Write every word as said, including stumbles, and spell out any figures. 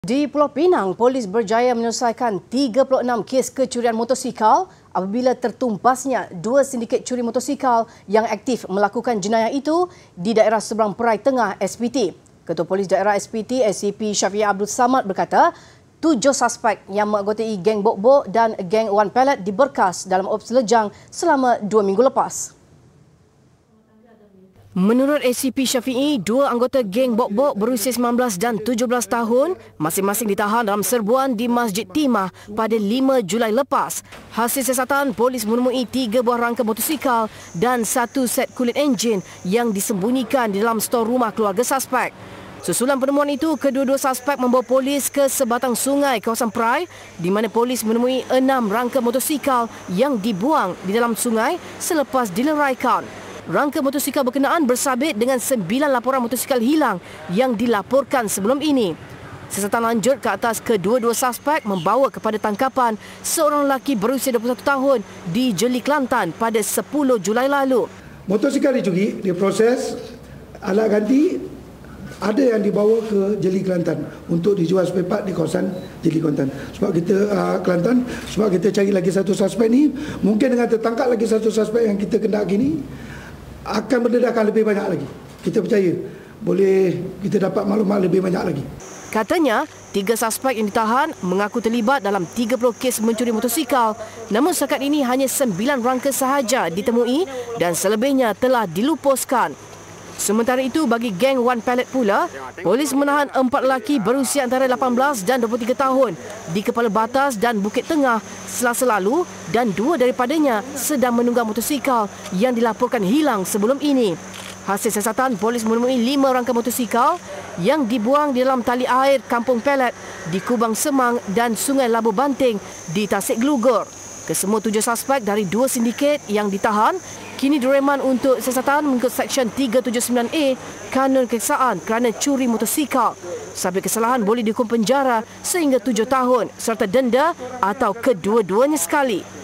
Di Pulau Pinang, polis berjaya menyelesaikan tiga puluh enam kes kecurian motosikal apabila tertumpasnya dua sindiket curi motosikal yang aktif melakukan jenayah itu di daerah seberang Perai Tengah S P T. Ketua Polis Daerah S P T S C P Syafiee Abdul Samad berkata, tujuh suspek yang menganggotai geng Bok-Bok dan geng Wan Pelet diberkas dalam operasi lejang selama dua minggu lepas. Menurut S C P Syafiee, dua anggota geng Bok-Bok berusia sembilan belas dan tujuh belas tahun masing-masing ditahan dalam serbuan di Masjid Timah pada lima Julai lepas. Hasil siasatan, polis menemui tiga buah rangka motosikal dan satu set kulit enjin yang disembunyikan di dalam stor rumah keluarga suspek. Susulan penemuan itu, kedua-dua suspek membawa polis ke sebatang sungai kawasan Perai di mana polis menemui enam rangka motosikal yang dibuang di dalam sungai selepas dileraikan. Rangka motosikal berkenaan bersabit dengan sembilan laporan motosikal hilang yang dilaporkan sebelum ini. Siasatan lanjut ke atas kedua-dua suspek membawa kepada tangkapan seorang lelaki berusia dua puluh satu tahun di Jeli, Kelantan pada sepuluh Julai lalu. Motosikal dicuri, diproses, alat ganti ada yang dibawa ke Jeli, Kelantan untuk dijual spare part di kawasan Jeli, Kelantan. Sebab kita uh, Kelantan, sebab kita cari lagi satu suspek ni, mungkin dengan tertangkap lagi satu suspek yang kita kendaki ni akan berdedahkan lebih banyak lagi. Kita percaya boleh kita dapat maklumat lebih banyak lagi. Katanya, tiga suspek yang ditahan mengaku terlibat dalam tiga puluh kes mencuri motosikal. Namun setakat ini hanya sembilan rangka sahaja ditemui dan selebihnya telah dilupuskan. Sementara itu, bagi geng Wan Pelet pula, polis menahan empat lelaki berusia antara lapan belas dan dua puluh tiga tahun di Kepala Batas dan Bukit Tengah Selasa lalu dan dua daripadanya sedang menunggang motosikal yang dilaporkan hilang sebelum ini. Hasil siasatan, polis menemui lima rangka motosikal yang dibuang di dalam tali air Kampung Pelet di Kubang Semang dan Sungai Labu Banting di Tasik Glugur. Kesemua tujuh suspek dari dua sindiket yang ditahan kini direman untuk siasatan mengikut Seksyen tiga tujuh sembilan A Kanun Kejaksaan kerana curi motosikal. Sabit kesalahan boleh dihukum penjara sehingga tujuh tahun serta denda atau kedua-duanya sekali.